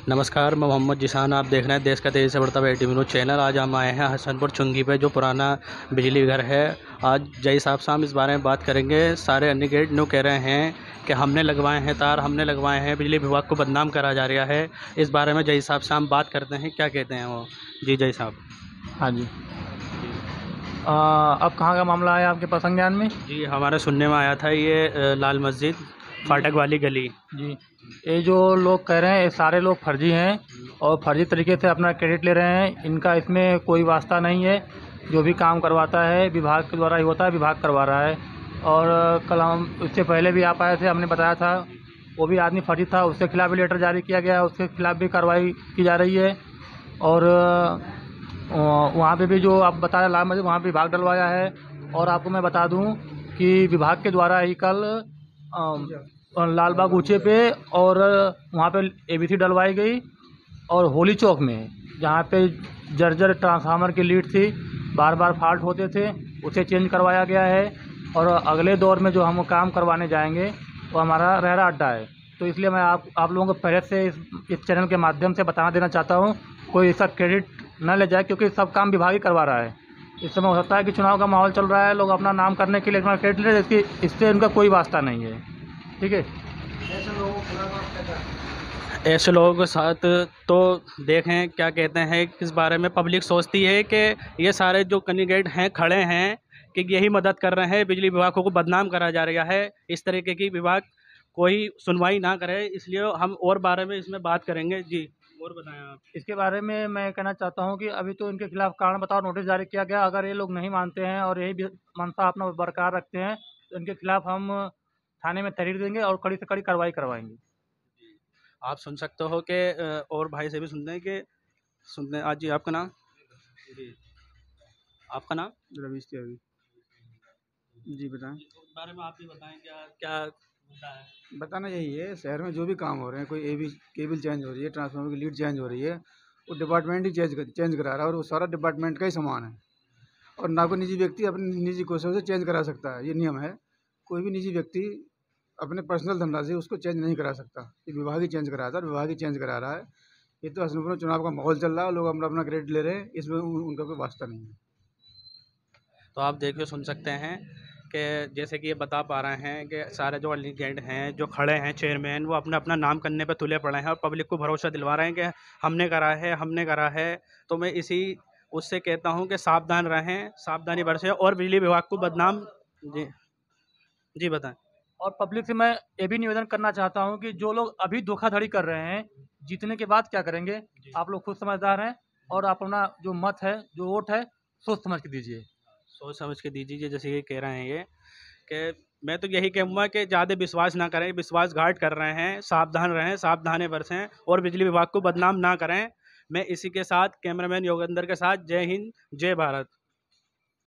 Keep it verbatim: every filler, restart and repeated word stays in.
नमस्कार, मैं मोहम्मद जिशान। आप देख रहे हैं देश का तेज़ी से बढ़ता हुआ एटीवी न्यूज़ चैनल। आज हम आए हैं हसनपुर चुंगी पे, जो पुराना बिजली घर है। आज जय साहब से हम इस बारे में बात करेंगे। सारे इंडिकेट न्यू कह रहे हैं कि हमने लगवाए हैं तार, हमने लगवाए हैं, बिजली विभाग को बदनाम करा जा रहा है। इस बारे में जय साहब से हम बात करते हैं, क्या कहते हैं वो। जी जय साहब। हाँ जी। आ, अब कहाँ का मामला है आपके पास संज्ञान में? जी हमारे सुनने में आया था ये अ, लाल मस्जिद फाटक वाली गली। जी, ये जो लोग कह रहे हैं ये सारे लोग फर्जी हैं और फर्जी तरीके से अपना क्रेडिट ले रहे हैं। इनका इसमें कोई वास्ता नहीं है। जो भी काम करवाता है विभाग के द्वारा ही होता है, विभाग करवा रहा है। और कल हम इससे पहले भी आप आए थे, हमने बताया था, वो भी आदमी फर्जी था, उसके खिलाफ भी लेटर जारी किया गया, उसके खिलाफ भी कार्रवाई की जा रही है। और अ, वहाँ पे भी जो आप बताया लाल मस्जिद, वहाँ पे विभाग डलवाया है। और आपको मैं बता दूं कि विभाग के द्वारा ही कल अ, लाल बाग ऊँचे पे और वहाँ पे एबीसी डलवाई गई। और होली चौक में जहाँ पे जर्जर ट्रांसफार्मर की लीड थी, बार बार फॉल्ट होते थे, उसे चेंज करवाया गया है। और अगले दौर में जो हम काम करवाने जाएंगे वो हमारा रहरा अड्डा है। तो इसलिए मैं आप आप लोगों को पहले से इस इस चैनल के माध्यम से बता देना चाहता हूँ, कोई इसका क्रेडिट न ले जाए, क्योंकि सब काम विभाग ही करवा रहा है। इस समय हो सकता है कि चुनाव का माहौल चल रहा है, लोग अपना नाम करने के लिए अपना क्रेडिट ले रहे हैं, इसकी इससे उनका कोई वास्ता नहीं है। ठीक है। ऐसे लोगों के साथ तो देखें क्या कहते हैं, किस बारे में पब्लिक सोचती है कि ये सारे जो कैंडिडेट हैं खड़े हैं कि यही मदद कर रहे हैं, बिजली विभाग को बदनाम करा जा रहा है। इस तरीके की विभाग कोई सुनवाई ना करे, इसलिए हम और बारे में इसमें बात करेंगे। जी और बताएं आप। इसके बारे में मैं कहना चाहता हूँ कि अभी तो इनके खिलाफ कारण बताओ नोटिस जारी किया गया। अगर ये लोग नहीं मानते हैं और यही भी मनसा अपना बरकरार रखते हैं तो इनके खिलाफ हम थाने में तहरीर देंगे और कड़ी से कड़ी कार्रवाई करवाएंगे। आप सुन सकते हो कि अ, और भाई से भी सुनते हैं कि सुनते हैं। आज जी आपका नाम? जी आपका नाम? रवीश त्यागी। जी बताएं। उस बारे में आप भी बताएं, क्या क्या मुद्दा है। बताना यही है, शहर में जो भी काम हो रहे हैं, कोई ए बी केबल चेंज हो रही है, ट्रांसफार्मर की लीड चेंज हो रही है, वो डिपार्टमेंट ही चेंज कर, चेंज करा रहा है। और वो सारा डिपार्टमेंट का ही सामान है। और ना कोई निजी व्यक्ति अपनी निजी कोशिशों से चेंज करा सकता है, ये नियम है। कोई भी निजी व्यक्ति अपने पर्सनल धनराशि उसको चेंज नहीं करा सकता। ये विभाग ही चेंज करा था, विभाग ही चेंज करा रहा है। ये तो हसनपुर में चुनाव का माहौल चल रहा है, लोग अपना अपना क्रेडिट ले रहे हैं, इसमें उन, उनका कोई वास्ता नहीं है। तो आप देखिए सुन सकते हैं कि जैसे कि ये बता पा रहे हैं कि सारे जो एलिगेंट हैं जो खड़े हैं चेयरमैन, वो अपना अपना नाम करने पे तुले पड़े हैं और पब्लिक को भरोसा दिलवा रहे हैं कि हमने करा है, हमने करा है। तो मैं इसी उससे कहता हूं कि सावधान रहें, सावधानी बरसें और बिजली विभाग को बदनाम। जी जी बताएं। और पब्लिक से मैं ये भी निवेदन करना चाहता हूँ कि जो लोग अभी धोखाधड़ी कर रहे हैं, जीतने के बाद क्या करेंगे? आप लोग खुद समझदार हैं और आप अपना जो मत है, जो वोट है, सोच समझ के दीजिए। सोच समझ के दीजिए। जैसे ये कह रहे हैं ये कि मैं तो यही कहूँगा कि ज़्यादा विश्वास ना करें, विश्वासघात कर रहे हैं, सावधान रहें, सावधानी बरसें और बिजली विभाग को बदनाम ना करें। मैं इसी के साथ कैमरामैन योगेंद्र के साथ, जय हिंद जय भारत।